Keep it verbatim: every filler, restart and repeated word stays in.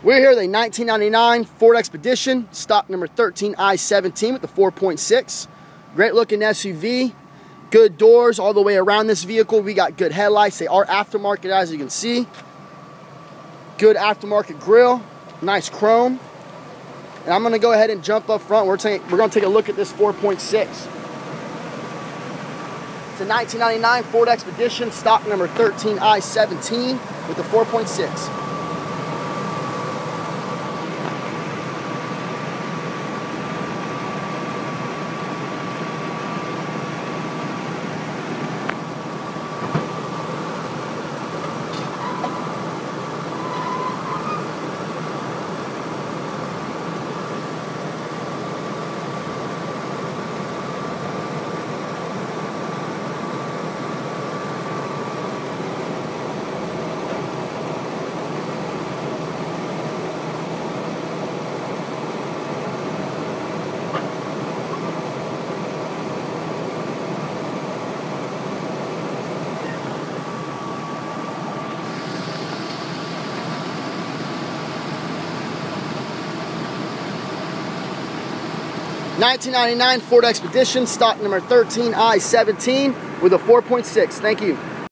We're here with a nineteen ninety-nine Ford Expedition, stock number thirteen I seventeen with the four point six. Great looking S U V, good doors all the way around this vehicle. We got good headlights. They are aftermarket, as you can see. Good aftermarket grille, nice chrome. And I'm gonna go ahead and jump up front. We're, we're gonna take a look at this four point six. It's a nineteen ninety-nine Ford Expedition, stock number thirteen I seventeen with the four point six. nineteen ninety-nine Ford Expedition, stock number thirteen I seventeen with a four point six. Thank you.